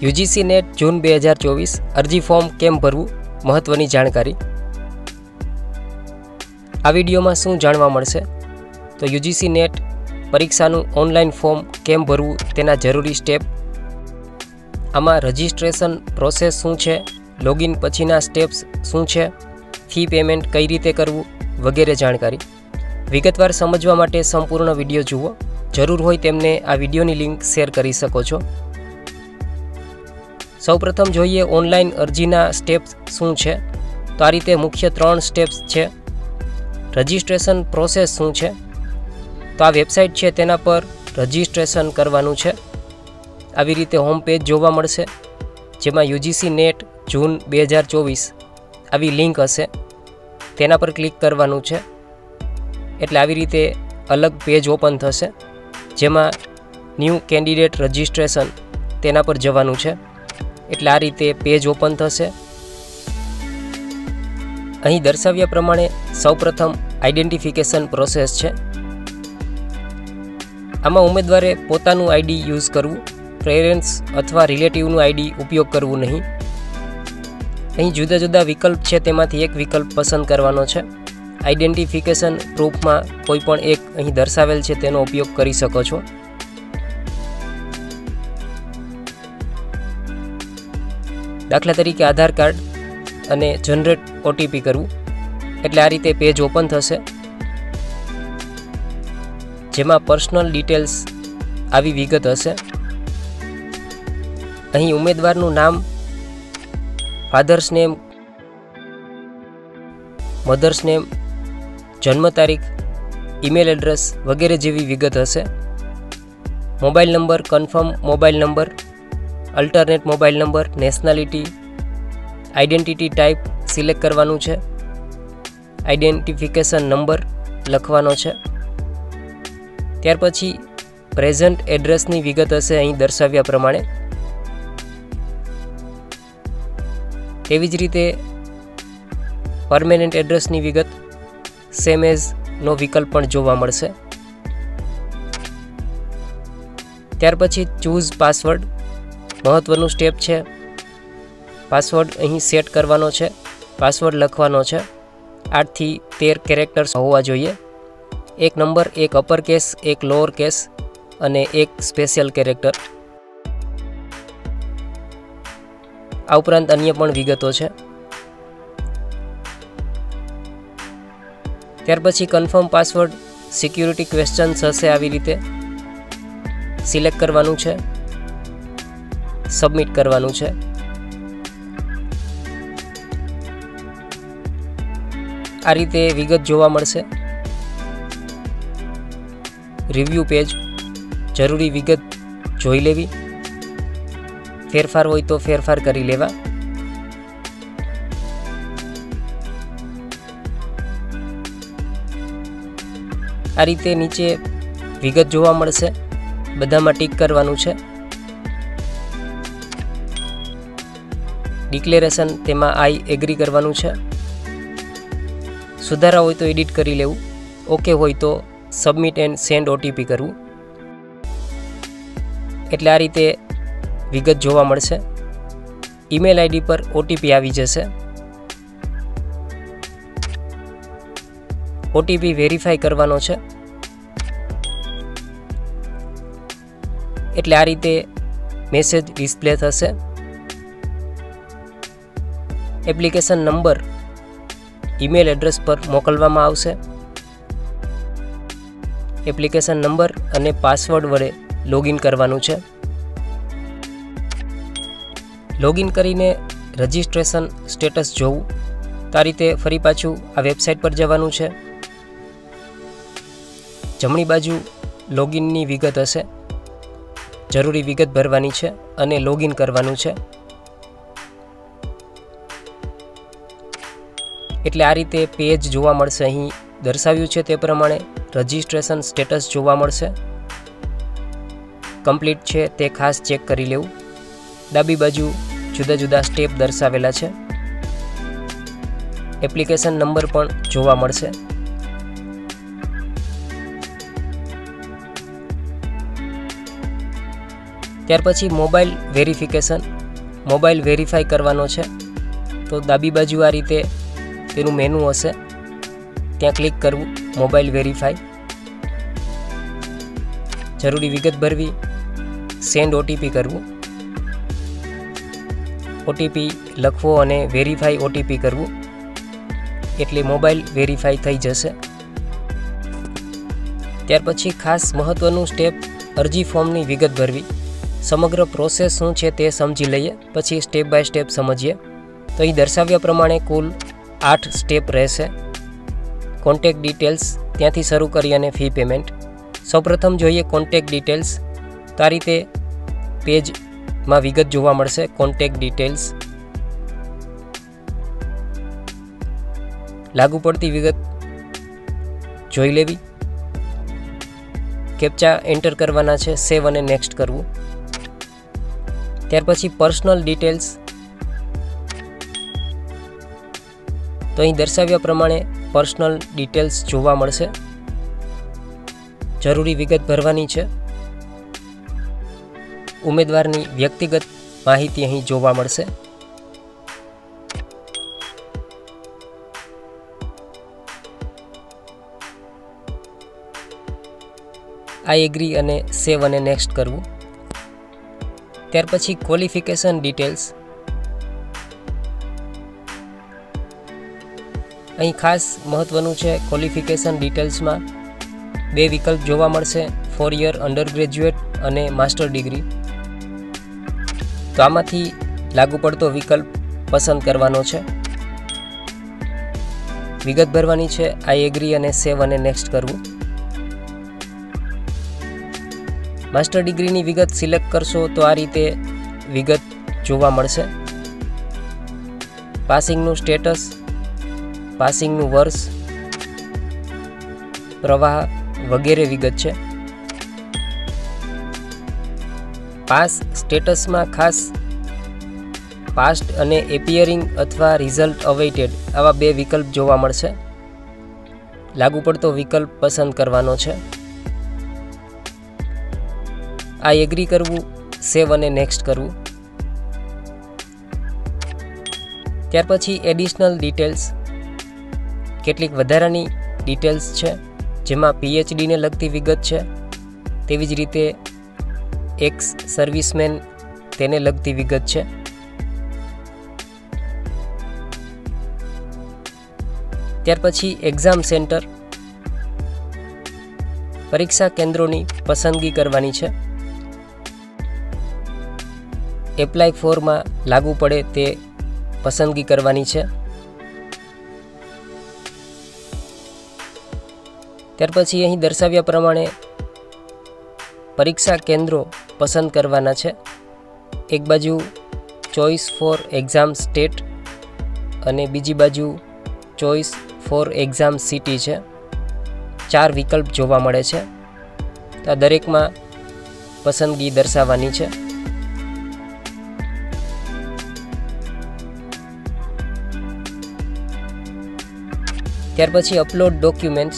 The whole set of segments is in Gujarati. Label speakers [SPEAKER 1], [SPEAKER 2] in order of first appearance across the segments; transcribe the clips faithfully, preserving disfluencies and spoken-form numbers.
[SPEAKER 1] યુજીસી નેટ જૂન બે હજાર ચોવીસ અરજી ફોર્મ કેમ ભરવું, મહત્વની જાણકારી। આ વિડીયોમાં શું જાણવા મળશે તો યુજીસી નેટ પરીક્ષાનું ઓનલાઈન ફોર્મ કેમ ભરવું તેના જરૂરી સ્ટેપ, આમાં રજિસ્ટ્રેશન પ્રોસેસ શું છે, લોગિન પછીના સ્ટેપ્સ શું છે, ફી પેમેન્ટ કઈ રીતે કરવું વગેરે જાણકારી। વિગતવાર સમજવા માટે સંપૂર્ણ વિડીયો જુઓ। જરૂર હોય તેમને આ વિડીયોની લિંક શેર કરી શકો છો। સૌપ્રથમ જોઈએ ઓનલાઈન અરજીના સ્ટેપ્સ શું છે। તો આ રીતે મુખ્ય ત્રણ સ્ટેપ્સ છે। રજિસ્ટ્રેશન પ્રોસેસ શું છે, તો આ વેબસાઇટ છે તેના પર રજિસ્ટ્રેશન કરવાનું છે। આવી રીતે હોમ પેજ જોવા મળશે, જેમાં યુજીસી નેટ જૂન બે હજાર ચોવીસ આવી લિંક હશે, તેના પર ક્લિક કરવાનું છે। એટલે આવી રીતે અલગ પેજ ઓપન થશે, જેમાં ન્યૂ કેન્ડિડેટ રજિસ્ટ્રેશન તેના પર જવાનું છે। એટલે આ રીતે પેજ ઓપન થશે। અહીં દર્શાવ્યા પ્રમાણે સૌપ્રથમ આઈડેન્ટિફિકેશન પ્રોસેસ છે। આમાં ઉમેદવારે પોતાનું આઈડી યુઝ કરવું, પેરેન્ટ્સ અથવા રિલેટિવનું આઈડી ઉપયોગ કરવું નહીં। અહીં જુદા જુદા વિકલ્પ છે, તેમાંથી એક વિકલ્પ પસંદ કરવાનો છે। આઈડેન્ટિફિકેશન પ્રૂફમાં કોઈ પણ એક અહીં દર્શાવેલ છે તેનો ઉપયોગ કરી શકો છો। દાખલા તરીકે આધાર કાર્ડ અને જનરેટ ઓટીપી કરવું। એટલે આ રીતે પેજ ઓપન થશે, જેમાં પર્સનલ ડિટેલ્સ આવી વિગત હશે। અહીં ઉમેદવારનું નામ, ફાધર્સ નેમ, મધર્સ નેમ, જન્મ તારીખ, ઈમેલ એડ્રેસ વગેરે જેવી વિગત હશે। Mobile number, confirm mobile number, alternate mobile number, nationality, identity type select કરવાનું છે। આઈડેન્ટિફિકેશન નંબર લખવાનો છે। ત્યાર પછી પ્રેઝન્ટ એડ્રેસની વિગત હશે અહીં દર્શાવ્યા પ્રમાણે। તેવી જ રીતે પરમેનન્ટ એડ્રેસની વિગત સેમ એઝ નો વિકલ્પ પણ જોવા મળશે। ત્યાર પછી ચૂઝ પાસવર્ડ મહત્વનું સ્ટેપ છે। પાસવર્ડ અહીં સેટ કરવાનો છે, પાસવર્ડ લખવાનો છે। આઠથી તેર કેરેક્ટર્સ હોવા જોઈએ। એક નંબર, એક અપર કેસ, એક લોઅર કેસ અને એક સ્પેશિયલ કેરેક્ટર। આ ઉપરાંત અન્ય પણ વિગતો છે। ત્યાર પછી કન્ફર્મ પાસવર્ડ સિક્યુરિટી ક્વેશ્ચન્સ હશે, આવી રીતે સિલેક્ટ કરવાનું છે, સબમિટ કરવાનું છે। આ રીતે વિગત જોવા મળશે। રિવ્યૂ પેજ, જરૂરી વિગત જોઈ લેવી, ફેરફાર હોય તો ફેરફાર કરી લેવા। આ રીતે નીચે વિગત જોવા મળશે, બધામાં ટીક કરવાનું છે। ડિક્લેરેશન, તેમાં આઈ એગ્રી કરવાનું છે। સુધારા હોય તો એડિટ કરી લેવું, ઓકે હોય તો સબમિટ એન્ડ સેન્ડ ઓટીપી કરવું। એટલે આ રીતે વિગત જોવા મળશે। ઈમેલ આઈડી પર ઓટીપી આવી જશે। ઓટીપી વેરીફાઈ કરવાનો છે। એટલે આ રીતે મેસેજ ડિસ્પ્લે થશે। એપ્લિકેશન નંબર ઈમેલ એડ્રેસ પર મોકલવામાં આવશે। એપ્લિકેશન નંબર અને પાસવર્ડ વડે લોગિન કરવાનું છે। લોગિન કરીને રજિસ્ટ્રેશન સ્ટેટસ જોવું, તો આ રીતે ફરી પાછું આ વેબસાઇટ પર જવાનું છે। જમણી બાજુ લોગિનની વિગત હશે, જરૂરી વિગત ભરવાની છે અને લોગિન કરવાનું છે। એટલે આ રીતે પેજ જોવા મળશે। અહીં દર્શાવ્યું છે તે પ્રમાણે રજિસ્ટ્રેશન સ્ટેટસ જોવા મળશે। કમ્પ્લીટ છે તે ખાસ ચેક કરી લેવું। ડાબી બાજુ જુદા જુદા સ્ટેપ દર્શાવેલા છે। એપ્લિકેશન નંબર પણ જોવા મળશે। ત્યાર પછી મોબાઈલ વેરિફિકેશન, મોબાઈલ વેરીફાઈ કરવાનો છે. તો ડાબી બાજુ આ રીતે તેનું મેનુ હશે, ત્યાં ક્લિક કરવું, મોબાઈલ વેરીફાઈ. જરૂરી વિગત ભરવી, સેન્ડ ઓટીપી કરવું, ઓટીપી લખવો અને વેરીફાઈ ઓટીપી કરવું, એટલે મોબાઈલ વેરીફાઈ થઈ જશે. ત્યાર પછી ખાસ મહત્ત્વનું સ્ટેપ, અરજી ફોર્મની વિગત ભરવી. સમગ્ર પ્રોસેસ શું છે તે સમજી લઈએ, પછી સ્ટેપ બાય સ્ટેપ સમજીએ. તો અહીં દર્શાવ્યા પ્રમાણે કુલ આઠ સ્ટેપ રહેશે. કોન્ટેક્ટ ડિટેલ્સ, ત્યાંથી શરૂ કરી અને ફી પેમેન્ટ. સૌપ્રથમ જોઈએ કોન્ટેક્ટ ડિટેલ્સ. તો આ રીતે પેજમાં વિગત જોવા મળશે, કોન્ટેક્ટ ડિટેલ્સ. લાગુ પડતી વિગત જોઈ લેવી. કેપ્ચા એન્ટર કરવાના છે, સેવ અને નેક્સ્ટ કરવું. ત્યાર પછી પર્સનલ ડિટેલ્સ. તો અહીં દર્શાવ્યા પ્રમાણે પર્સનલ ડિટેલ્સ જોવા મળશે. જરૂરી વિગત ભરવાની છે. ઉમેદવારની વ્યક્તિગત માહિતી અહીં જોવા મળશે. આઈ એગ્રી અને સેવ અને નેક્સ્ટ કરવું. ત્યાર પછી ક્વોલિફિકેશન ડિટેલ્સ. અહીં ખાસ મહત્ત્વનું છે, ક્વોલિફિકેશન ડિટેલ્સમાં બે વિકલ્પ જોવા મળશે, ફોર યર અંડર ગ્રેજ્યુએટ અને માસ્ટર ડિગ્રી. તો આમાંથી લાગુ પડતો વિકલ્પ પસંદ કરવાનો છે. વિગત ભરવાની છે, આઈ એગ્રી અને સેવ અને નેક્સ્ટ કરવું. માસ્ટર ડિગ્રીની વિગત સિલેક્ટ કરશો તો આ રીતે વિગત જોવા મળશે. પાસિંગનું સ્ટેટસ, પાસિંગનું વર્ષ, પ્રવાહ વગેરે વિગત છે. પાસ સ્ટેટસમાં ખાસ પાસ્ટ અને એપિયરિંગ અથવા રિઝલ્ટ અવેઇટેડ આવા બે વિકલ્પ જોવા મળશે. લાગુ પડતો વિકલ્પ પસંદ કરવાનો છે. આ એગ્રી કરવું, સેવ અને નેક્સ્ટ કરવું. ત્યાર પછી એડિશનલ ડિટેલ્સ. કેટલીક વધારાની ડિટેલ્સ છે, જેમાં પીએચડીને લગતી વિગત છે, તેવી જ રીતે એક્સ સર્વિસમેન તેને લગતી વિગત છે. ત્યાર પછી એક્ઝામ સેન્ટર, પરીક્ષા કેન્દ્રોની પસંદગી કરવાની છે. એપ્લાય ફોરમાં લાગુ પડે તે પસંદગી કરવાની છે. ત્યાર પછી અહીં દર્શાવ્યા પ્રમાણે પરીક્ષા કેન્દ્રો પસંદ કરવાના છે. એક બાજુ ચોઇસ ફોર એક્ઝામ સ્ટેટ અને બીજી બાજુ ચોઇસ ફોર એક્ઝામ સિટી છે. ચાર વિકલ્પ જોવા મળે છે. તો આ દરેકમાં પસંદગી દર્શાવવાની છે. ત્યાર પછી અપલોડ ડોક્યુમેન્ટ્સ.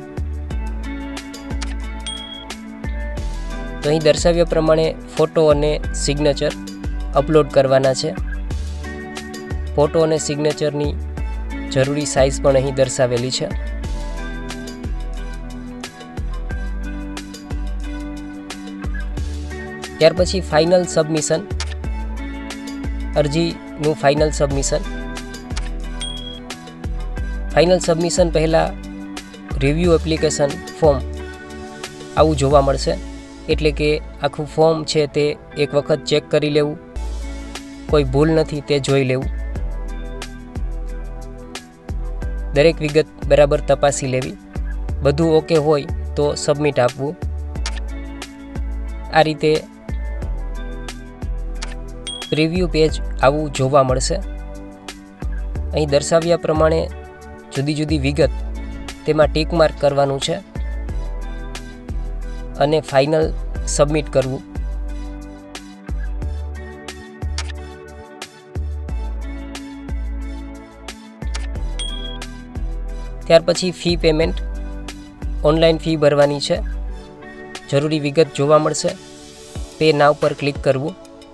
[SPEAKER 1] તો અહીં દર્શાવ્યા પ્રમાણે ફોટો અને સિગ્નેચર અપલોડ કરવાના છે. ફોટો અને સિગ્નેચરની જરૂરી સાઇઝ પણ અહીં દર્શાવેલી છે. ત્યાર પછી ફાઇનલ સબમિશન, અરજીનું ફાઇનલ સબમિશન. ફાઇનલ સબમિશન પહેલાં રિવ્યૂ એપ્લિકેશન ફોર્મ આવું જોવા મળશે. એટલે કે આખું ફોર્મ છે તે એક વખત ચેક કરી લેવું, કોઈ ભૂલ નથી તે જોઈ લેવું, દરેક વિગત બરાબર તપાસી લેવી. બધું ઓકે હોય તો સબમિટ આપવું. આ રીતે પ્રિવ્યૂ પેજ આવું જોવા મળશે. અહીં દર્શાવ્યા પ્રમાણે જુદી જુદી વિગત તેમાં ટીક માર્ક કરવાનું છે અને ફાઇનલ સબમિટ કરવું. ત્યાર પછી ફી પેમેન્ટ, ઓનલાઈન ફી ભરવાની છે. જરૂરી વિગત જોવા મળશે. પે નાવ પર ક્લિક કરવું.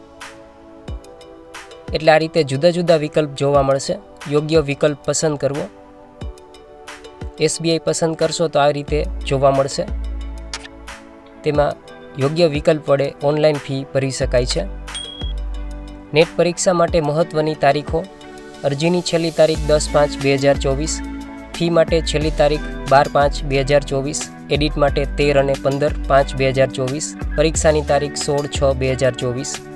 [SPEAKER 1] એટલે આ રીતે જુદા જુદા વિકલ્પ જોવા મળશે. યોગ્ય વિકલ્પ પસંદ કરવો. એસબીઆઈ પસંદ કરશો તો આ રીતે જોવા મળશે. તેમાં યોગ્ય વિકલ્પ વડે ઓનલાઈન ફી ભરી શકાય છે. નેટ પરીક્ષા માટે મહત્ત્વની તારીખો: અરજીની છેલ્લી તારીખ દસ પાંચ બે હજાર ચોવીસ, ફી માટે છેલ્લી તારીખ બાર પાંચ બે હજાર ચોવીસ, એડિટ માટે તેર અને પંદર પાંચ બે હજાર ચોવીસ, પરીક્ષાની તારીખ સોળ છ બે હજાર ચોવીસ.